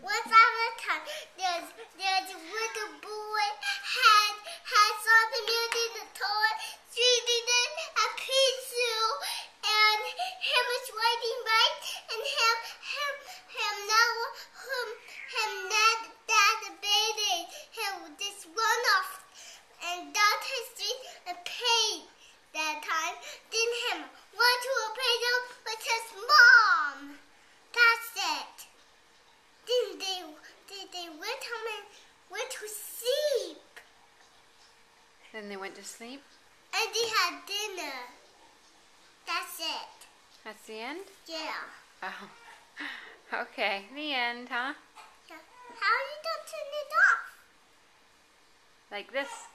Once upon a time, there's a little boy had something in the toy, shooting it a pencil, and him was writing right, and him that the baby, him just run off and down his street and paid that time. Then him went to a playroom with his mom. That's it. Then they went home and went to sleep. Then they went to sleep? And they had dinner. That's it. That's the end? Yeah. Oh. Okay, the end, huh? Yeah. How are you going to turn it off? Like this.